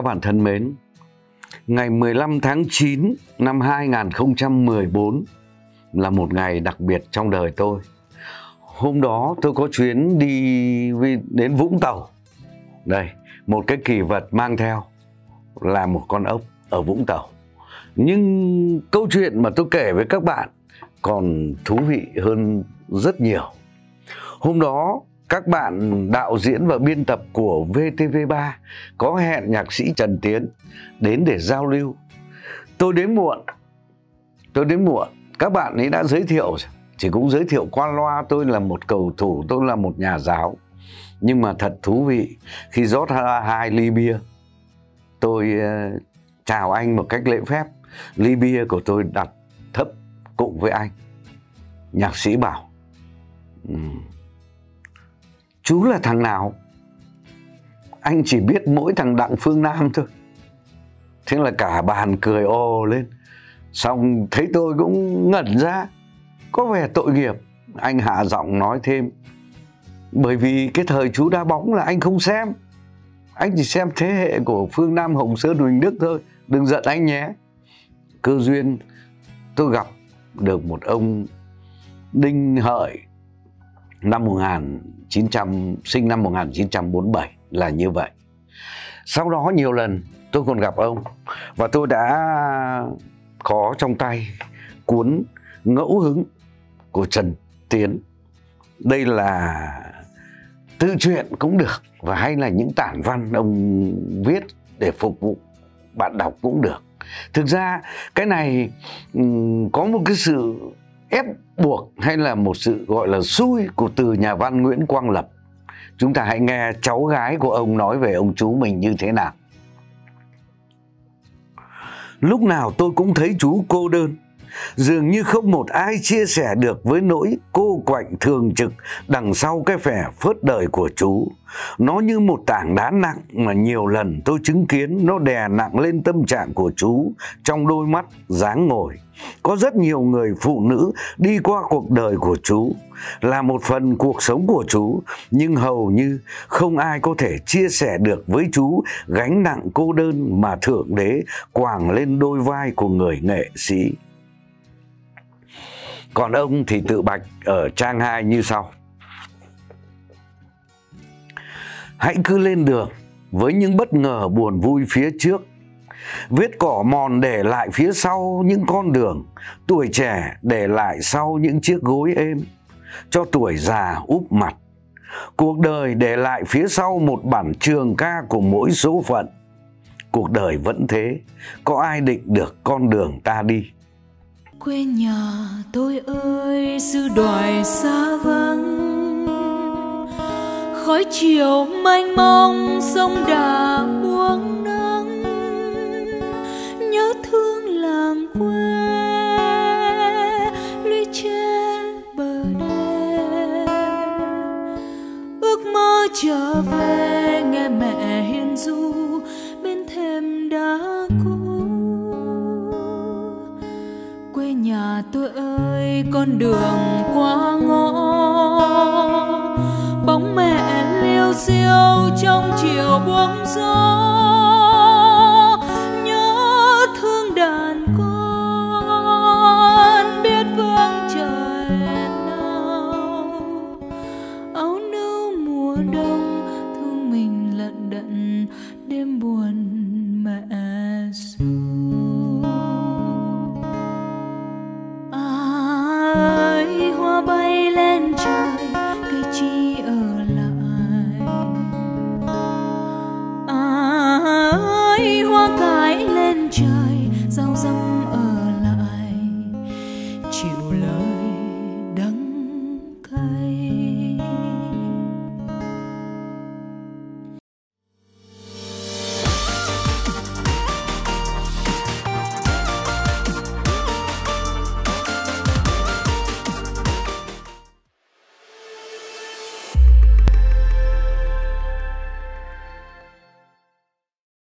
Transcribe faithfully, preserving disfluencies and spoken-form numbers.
bạn thân mến, ngày mười lăm tháng chín năm hai nghìn không trăm mười bốn là một ngày đặc biệt trong đời tôi. Hôm đó tôi có chuyến đi đến Vũng Tàu. Đây, một cái kỷ vật mang theo là một con ốc ở Vũng Tàu. Nhưng câu chuyện mà tôi kể với các bạn còn thú vị hơn rất nhiều. Hôm đó, các bạn đạo diễn và biên tập của vê tê vê ba có hẹn nhạc sĩ Trần Tiến đến để giao lưu. Tôi đến muộn. Tôi đến muộn. Các bạn ấy đã giới thiệu, chỉ cũng giới thiệu qua loa tôi là một cầu thủ, tôi là một nhà giáo. Nhưng mà thật thú vị, khi rót hai ly bia, tôi uh, chào anh một cách lễ phép. Ly bia của tôi đặt thấp cùng với anh. Nhạc sĩ bảo: uhm, chú là thằng nào? Anh chỉ biết mỗi thằng Đặng Phương Nam thôi. Thế là cả bàn cười ồ lên. Xong thấy tôi cũng ngẩn ra, có vẻ tội nghiệp. Anh hạ giọng nói thêm: bởi vì cái thời chú đá bóng là anh không xem. Anh chỉ xem thế hệ của Phương Nam, Hồng Sơn, Huỳnh Đức thôi. Đừng giận anh nhé. Cơ duyên tôi gặp được một ông Đinh Hợi, năm một nghìn chín trăm, sinh năm một nghìn chín trăm bốn mươi bảy là như vậy. Sau đó nhiều lần tôi còn gặp ông, và tôi đã có trong tay cuốn Ngẫu Hứng của Trần Tiến. Đây là tự truyện cũng được, và hay là những tản văn ông viết để phục vụ bạn đọc cũng được. Thực ra cái này um, có một cái sự ép buộc hay là một sự gọi là xui của từ nhà văn Nguyễn Quang Lập. Chúng ta hãy nghe cháu gái của ông nói về ông chú mình như thế nào. Lúc nào tôi cũng thấy chú cô đơn, dường như không một ai chia sẻ được với nỗi cô quạnh thường trực đằng sau cái vẻ phớt đời của chú. Nó như một tảng đá nặng mà nhiều lần tôi chứng kiến nó đè nặng lên tâm trạng của chú trong đôi mắt dáng ngồi. Có rất nhiều người phụ nữ đi qua cuộc đời của chú, là một phần cuộc sống của chú, nhưng hầu như không ai có thể chia sẻ được với chú gánh nặng cô đơn mà Thượng Đế quàng lên đôi vai của người nghệ sĩ. Còn ông thì tự bạch ở trang hai như sau: hãy cứ lên đường với những bất ngờ buồn vui phía trước, vết cỏ mòn để lại phía sau những con đường, tuổi trẻ để lại sau những chiếc gối êm, cho tuổi già úp mặt. Cuộc đời để lại phía sau một bản trường ca của mỗi số phận. Cuộc đời vẫn thế, có ai định được con đường ta đi. Quê nhà tôi ơi, xứ đoài xa vắng, khói chiều mênh mông sông Đà buông nắng. Nhớ thương làng quê lũy tre bờ đê, ước mơ trở về nghe mẹ hiền ru bên thềm đá cũ. Quê nhà tôi ơi, con đường qua ngõ, bóng mẹ liêu xiêu trong chiều buông gió. Nhớ thương đàn con biết vương trời nào, áo nâu mùa đông thương mình lận đận đêm buồn mẹ ru. Ai hoa bay lên trời, cây chi ở lại. Ai hoa cải lên trời,